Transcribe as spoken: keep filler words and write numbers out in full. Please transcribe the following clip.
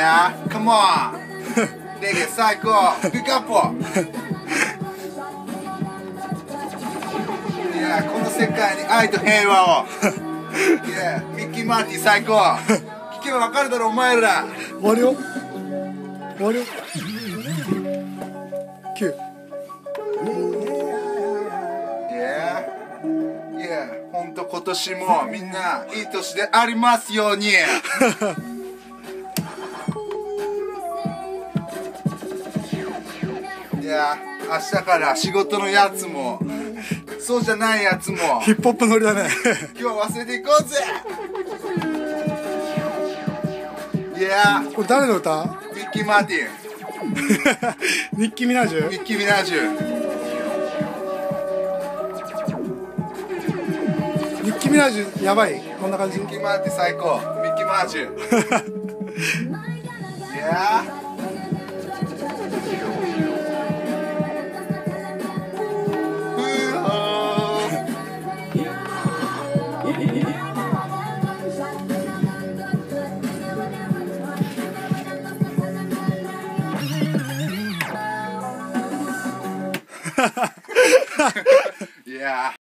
Yeah, come on! レゲエ最高ピックアップいやこの世界に愛と平和をいやミッキー・マーティ最高聞けばわかるだろお前ら終わるよ終わるよきゅういやいやほんと今年もみんないい年でありますようにいや明日から仕事のやつもそうじゃないやつもヒップホップ乗りだね今日忘れていこうぜいやこれ誰の歌？ ミッキー・マーティンニッキー・ミナージュ？ ミッキー・ミナージュニッキー・ミナージュやばいこんな感じミッキー・マーティン最高ミッキー・マージュいやいや